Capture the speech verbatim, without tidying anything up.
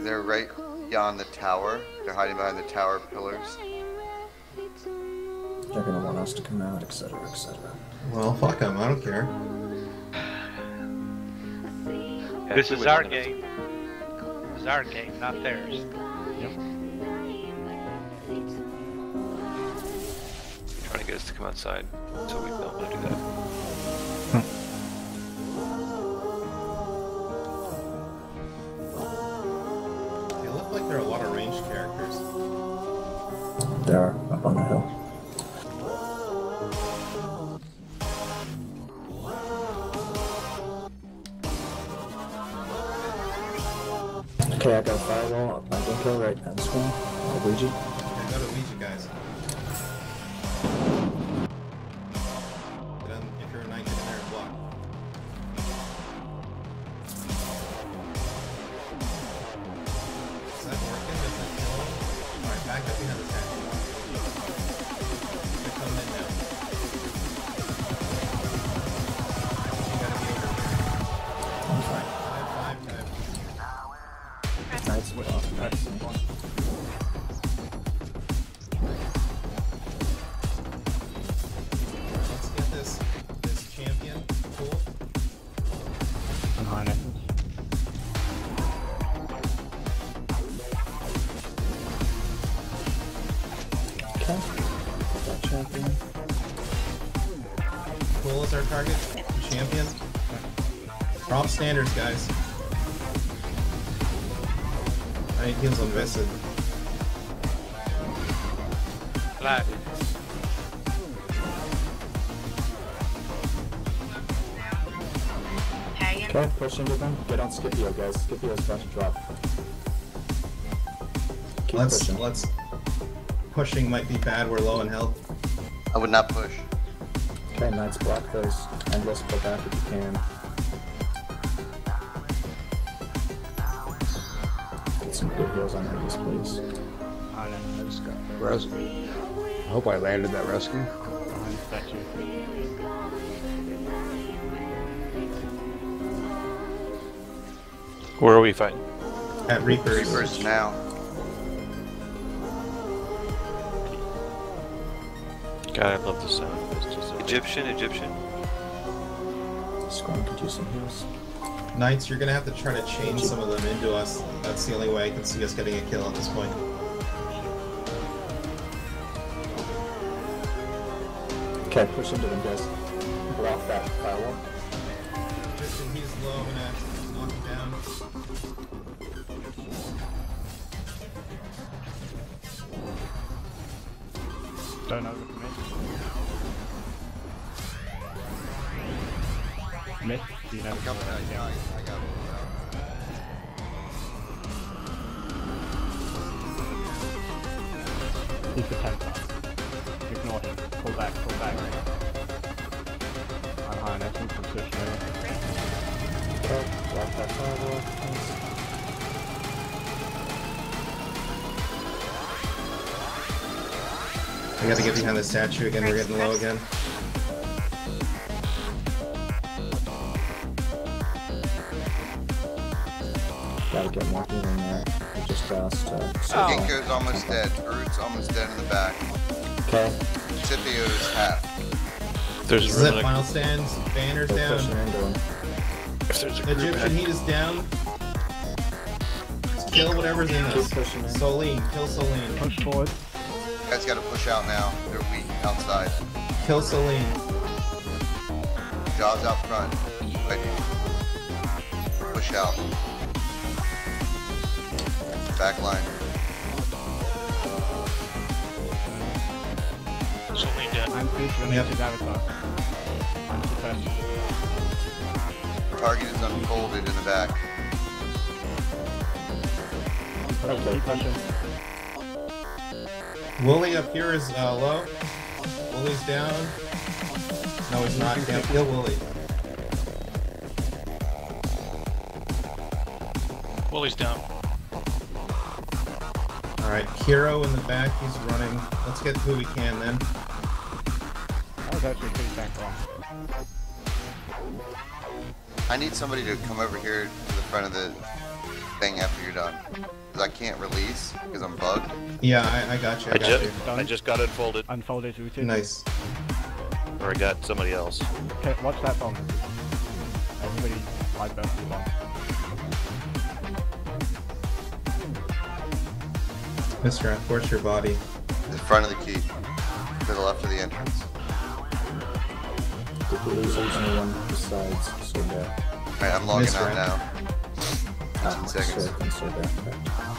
they're right beyond the tower. They're hiding behind the tower pillars. They're gonna want us to come out, et cetera, et cetera. Well, fuck them. I don't care. Yeah, this is our game. This is our game, not theirs. Yep. Trying to get us to come outside, so we don't want to do that. They look like there are a lot of ranged characters. They are up on the hill. Okay, I got a firewall up my Ginkgo right now. This one. I'll Ouija. I got a Ouija, guys. Then, if you're a knight, get in there and block. Is that working? Is that killing? Alright, back up behind the statue. They're coming in now. You gotta be over here. I'm fine. Five, five, five. Nice. Off. Nice. Let's get this this champion cool. I'm behind it. Okay. That champion. Cool is our target. Champion. Prop standards, guys. I need heals on Vested. Flag. Okay, push into them. Get on Scipio, guys. Scipio's about to drop. Keep Let's pushing. let's pushing might be bad. We're low in health. I would not push. Okay, Knights block those. Endless, pull back if you can. Get some good heals on Endless, please. Behind it. I just got Res I hope I landed that rescue. behind the statue. Where are we fighting? At Reapers. Reapers now. God, I love the sound of this. Just Egyptian, Egyptian. Scorn could use some heals. Knights, you're gonna have to try to chain some of them into us. That's the only way I can see us getting a kill at this point. Okay, push into them, guys. Block that firewall. Egyptian, he's low. I'm gonna knock him down. Don't overcommit. Mid, do you know? Coming out, yeah, I, I got it. He's the tank. Ignore him. Pull back, pull back. I'm high enough from position over. Okay, block that firewall. I gotta get behind the statue again. We're getting low again. Gotta get more people in there. We just lost. Uh, Oh. Ginkgo's almost dead. Groot's almost dead in the back. Okay, Scipio's half. If there's This a is room it. Final stands. Banners they're down. pushing into them. if there's a group Egyptian ahead, heat is down. Kill whatever's in Keep us. pushing in. Soline. Kill Soline. Push forward. You guys gotta push out now. They're weak outside. Kill Soline. Jaws out front. Right. Push out. Back line. Soline dead. I'm featuring Yep. his avatar. I'm suppressed. Target is unfolded in the back. Okay, keep pushing. Wooly up here is uh, low. Wooly's down. No, he's not. Can't kill Wooly. Woolie's down. Alright, Hero in the back. He's running. Let's get who we can then. That was actually pretty tank wrong. I need somebody to come over here to the front of the thing after you're done. Because I can't release because I'm bugged. Yeah, I, I got you. I, I got just, you. Done. I just got unfolded, Unfolded routed. Nice. or I got somebody else. Okay, watch that bomb. Everybody light burst the bomb. Mister F, where's your body? In front of the key. To the left of the entrance. The blues there's no one besides Soda. Alright, I'm logging Mister out F. now. Ah, seconds. Soda and Soda.